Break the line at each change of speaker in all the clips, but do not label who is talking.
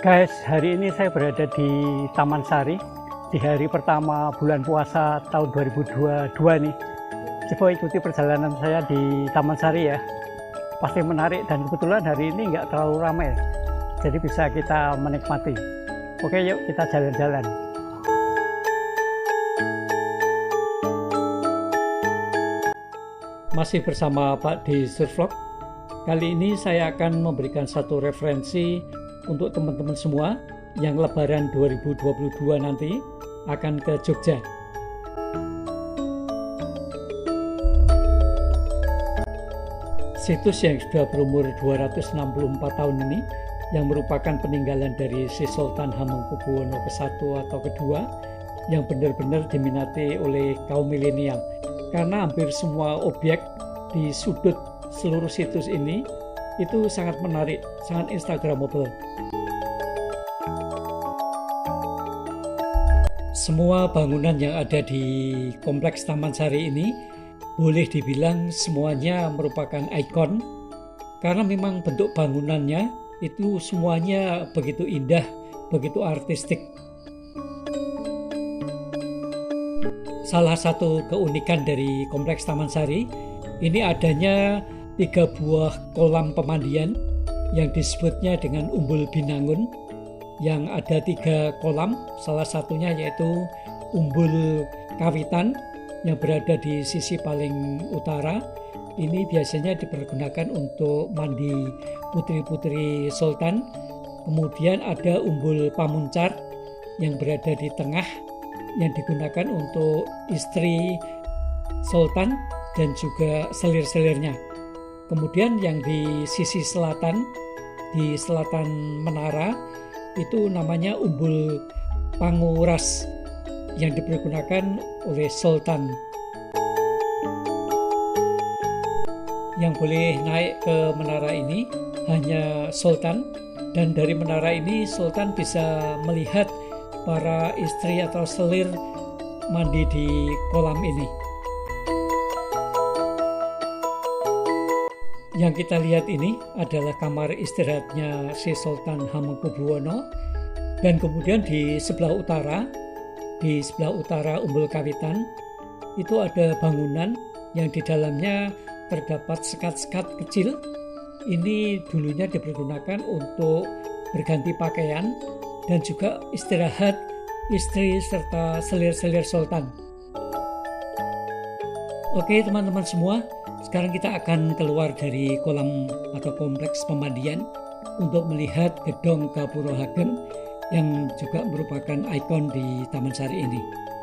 Guys, hari ini saya berada di Taman Sari di hari pertama bulan puasa tahun 2022 nih. Coba ikuti perjalanan saya di Taman Sari ya. Pasti menarik dan kebetulan hari ini nggak terlalu ramai, jadi bisa kita menikmati. Oke, yuk kita jalan-jalan. Masih bersama Pak di Survlog. Kali ini saya akan memberikan satu referensi untuk teman-teman semua yang Lebaran 2022 nanti akan ke Jogja. Situs yang sudah berumur 264 tahun ini, yang merupakan peninggalan dari si Sultan Hamengkubuwono ke-1 atau ke-2, yang benar-benar diminati oleh kaum milenial. Karena hampir semua objek di sudut seluruh situs ini itu sangat menarik, sangat instagramable. Semua bangunan yang ada di kompleks Taman Sari ini boleh dibilang semuanya merupakan ikon, karena memang bentuk bangunannya itu semuanya begitu indah, begitu artistik. Salah satu keunikan dari kompleks Taman Sari ini adanya 3 buah kolam pemandian yang disebutnya dengan Umbul Binangun, yang ada 3 kolam, salah satunya yaitu Umbul Kawitan yang berada di sisi paling utara. Ini biasanya dipergunakan untuk mandi putri-putri sultan. Kemudian ada Umbul Pamuncar yang berada di tengah, yang digunakan untuk istri sultan dan juga selir-selirnya. Kemudian yang di sisi selatan, di selatan menara, itu namanya Umbul Panguras yang dipergunakan oleh sultan. Yang boleh naik ke menara ini hanya sultan, dan dari menara ini sultan bisa melihat para istri atau selir mandi di kolam ini. Yang kita lihat ini adalah kamar istirahatnya si Sultan Hamengkubuwono, dan kemudian di sebelah utara Umbul Kawitan itu ada bangunan yang di dalamnya terdapat sekat-sekat kecil. Ini dulunya dipergunakan untuk berganti pakaian dan juga istirahat istri serta selir-selir sultan. Oke teman-teman semua, sekarang kita akan keluar dari kolam atau kompleks pemandian untuk melihat Gedong Gapura Ageng yang juga merupakan ikon di Taman Sari ini.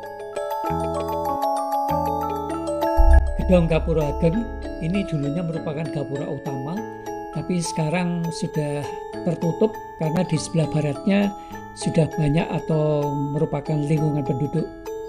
Gedong Gapura Ageng ini dulunya merupakan gapura utama, tapi sekarang sudah tertutup karena di sebelah baratnya sudah banyak atau merupakan lingkungan penduduk.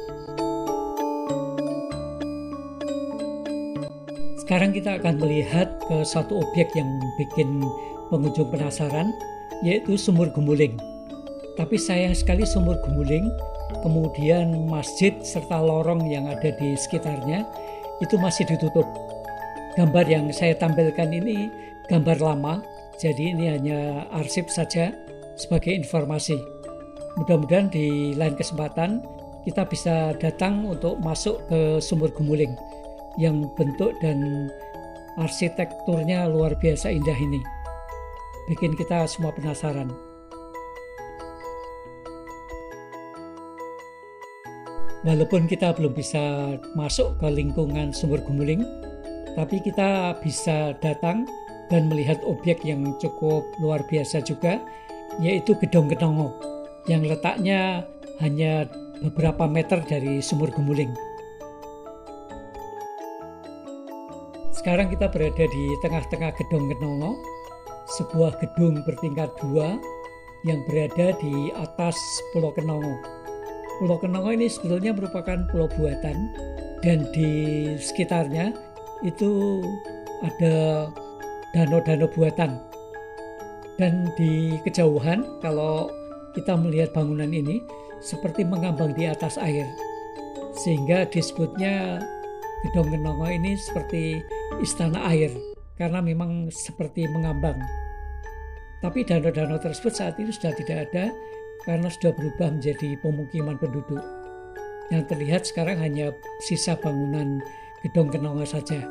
Sekarang kita akan melihat ke satu objek yang bikin pengunjung penasaran, yaitu Sumur Gumuling. Tapi sayang sekali Sumur Gumuling, kemudian masjid serta lorong yang ada di sekitarnya itu masih ditutup. Gambar yang saya tampilkan ini gambar lama, jadi ini hanya arsip saja sebagai informasi. Mudah-mudahan di lain kesempatan kita bisa datang untuk masuk ke Sumur Gumuling yang bentuk dan arsitekturnya luar biasa indah ini. Bikin kita semua penasaran. Walaupun kita belum bisa masuk ke lingkungan Sumur Gumuling, tapi kita bisa datang dan melihat objek yang cukup luar biasa juga, yaitu Gedong Kenongo, yang letaknya hanya beberapa meter dari Sumur Gumuling. Sekarang kita berada di tengah-tengah Gedong Kenongo, sebuah gedung bertingkat 2 yang berada di atas Pulau Kenongo. Pulau Kenongo ini sebetulnya merupakan pulau buatan, dan di sekitarnya itu ada danau-danau buatan. Dan di kejauhan kalau kita melihat bangunan ini seperti mengambang di atas air, sehingga disebutnya Gedong Kenongo ini seperti istana air karena memang seperti mengambang. Tapi danau-danau tersebut saat ini sudah tidak ada karena sudah berubah menjadi pemukiman penduduk. Yang terlihat sekarang hanya sisa bangunan gedung kenanga saja.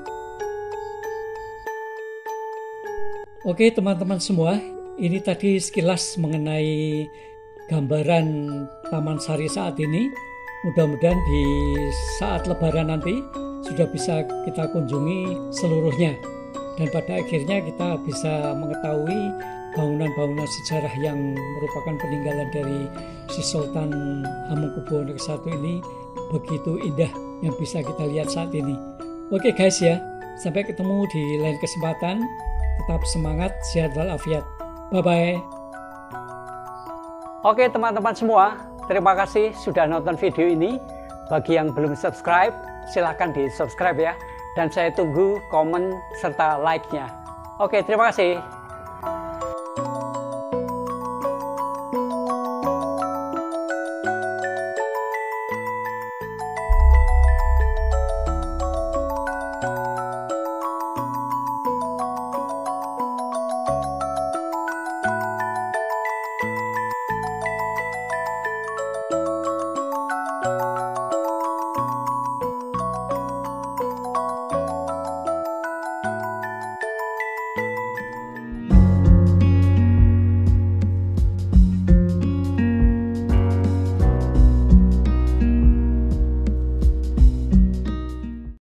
Oke teman-teman semua, ini tadi sekilas mengenai gambaran Taman Sari saat ini. Mudah-mudahan di saat Lebaran nanti sudah bisa kita kunjungi seluruhnya. Dan pada akhirnya kita bisa mengetahui bangunan-bangunan sejarah yang merupakan peninggalan dari si Sultan Hamengkubuwono I ini begitu indah yang bisa kita lihat saat ini. Oke guys ya, sampai ketemu di lain kesempatan. Tetap semangat, sehat walafiat. Bye-bye.
Oke teman-teman semua, terima kasih sudah nonton video ini. Bagi yang belum subscribe, silahkan di subscribe ya. Dan saya tunggu komen serta like-nya. Oke, terima kasih.